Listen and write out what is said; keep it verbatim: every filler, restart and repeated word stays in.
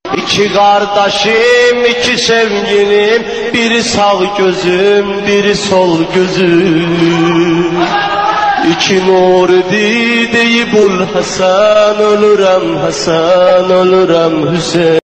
İki kardeşim, iki sevgilim, biri sağ gözüm, biri sol gözüm. İki nur idi deyip ul Hasan, ölürem Hasan, ölürem Hüseyin.